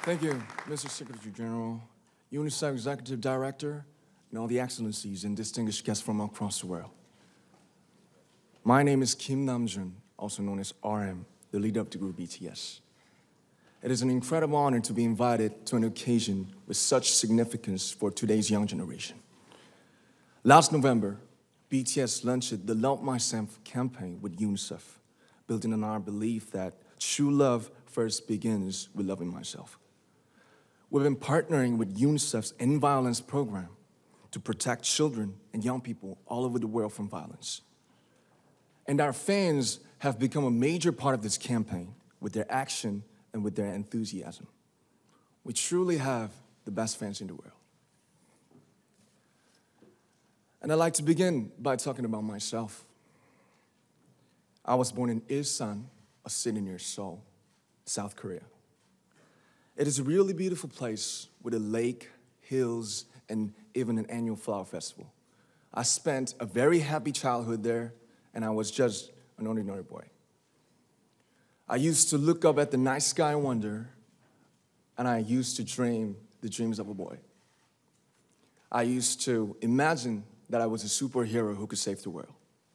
Thank you, Mr. Secretary General, UNICEF Executive Director, and all the excellencies and distinguished guests from across the world. My name is Kim Namjoon, also known as RM, the leader of the group BTS. It is an incredible honor to be invited to an occasion with such significance for today's young generation. Last November, BTS launched the Love Myself campaign with UNICEF, building on our belief that true love first begins with loving myself. We've been partnering with UNICEF's End Violence program to protect children and young people all over the world from violence. And our fans have become a major part of this campaign with their action and with their enthusiasm. We truly have the best fans in the world. And I'd like to begin by talking about myself. I was born in Ilsan, a city near Seoul, South Korea. It is a really beautiful place with a lake, hills, and even an annual flower festival. I spent a very happy childhood there, and I was just an ordinary boy. I used to look up at the night sky and wonder, and I used to dream the dreams of a boy. I used to imagine that I was a superhero who could save the world.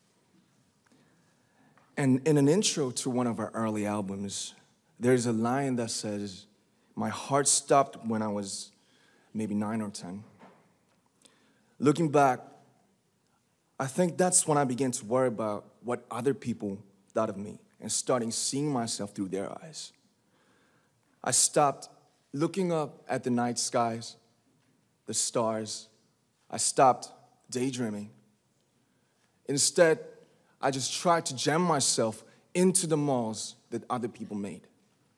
And in an intro to one of our early albums, there's a line that says, "My heart stopped when I was maybe 9 or 10. Looking back, I think that's when I began to worry about what other people thought of me and starting seeing myself through their eyes. I stopped looking up at the night skies, the stars. I stopped daydreaming. Instead, I just tried to jam myself into the malls that other people made.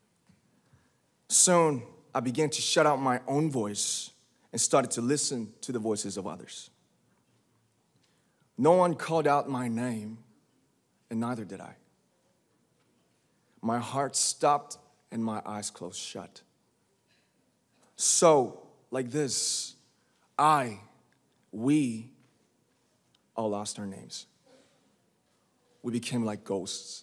Soon, I began to shut out my own voice and started to listen to the voices of others. No one called out my name, and neither did I. My heart stopped and my eyes closed shut. So, like this, we all lost our names. We became like ghosts.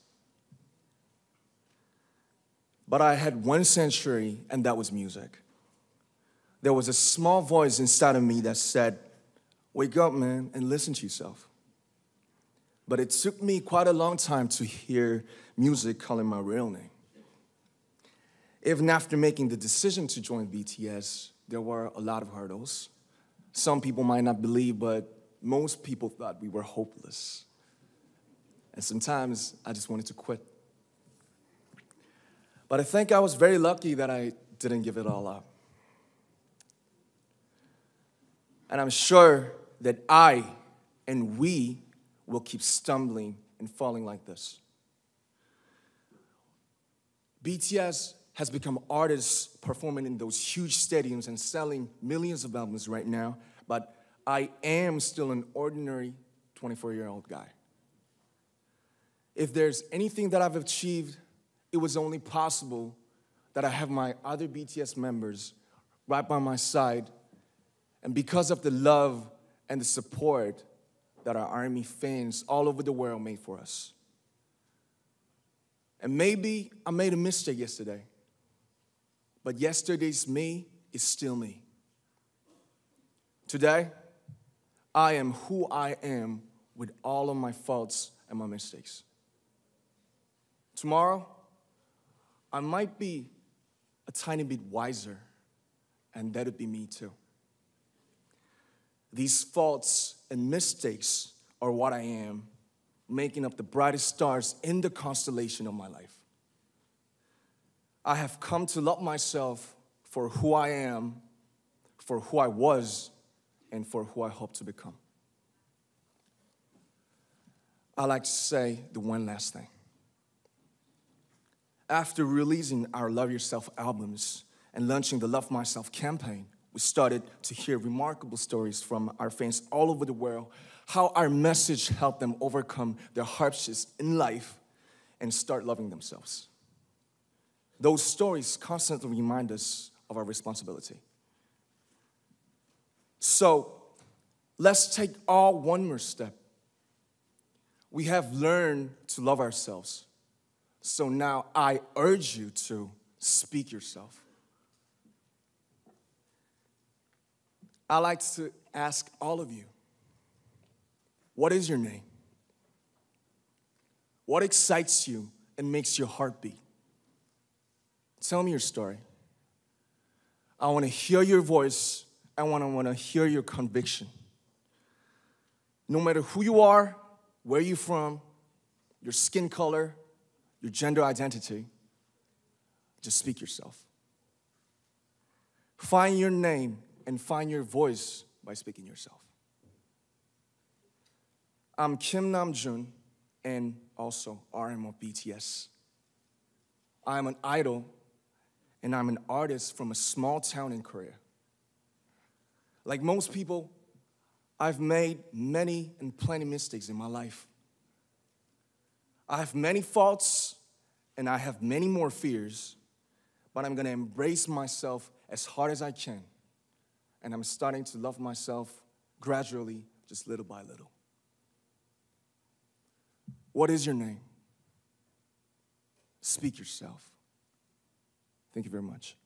But I had one sanctuary, and that was music. There was a small voice inside of me that said, "Wake up, man, and listen to yourself." But it took me quite a long time to hear music calling my real name. Even after making the decision to join BTS, there were a lot of hurdles. Some people might not believe, but most people thought we were hopeless. And sometimes I just wanted to quit. But I think I was very lucky that I didn't give it all up. And I'm sure that I and we will keep stumbling and falling like this. BTS has become artists performing in those huge stadiums and selling millions of albums right now, but I am still an ordinary 24-year-old guy. If there's anything that I've achieved, it was only possible that I have my other BTS members right by my side, and because of the love and the support that our ARMY fans all over the world made for us. And maybe I made a mistake yesterday, but yesterday's me is still me. Today, I am who I am with all of my faults and my mistakes. Tomorrow, I might be a tiny bit wiser, and that would be me too. These faults and mistakes are what I am, making up the brightest stars in the constellation of my life. I have come to love myself for who I am, for who I was, and for who I hope to become. I'd like to say the one last thing. After releasing our Love Yourself albums and launching the Love Myself campaign, we started to hear remarkable stories from our fans all over the world, how our message helped them overcome their hardships in life and start loving themselves. Those stories constantly remind us of our responsibility. So, let's take all one more step. We have learned to love ourselves. So now I urge you to speak yourself. I'd like to ask all of you, what is your name? What excites you and makes your heart beat? Tell me your story. I want to hear your voice. I want to hear your conviction. No matter who you are, where you're from, your skin color, your gender identity, just speak yourself. Find your name and find your voice by speaking yourself. I'm Kim Namjoon and also RM of BTS. I'm an idol and I'm an artist from a small town in Korea. Like most people, I've made many and plenty mistakes in my life. I have many faults and I have many more fears, but I'm gonna embrace myself as hard as I can. And I'm starting to love myself gradually, just little by little. What is your name? Speak yourself. Thank you very much.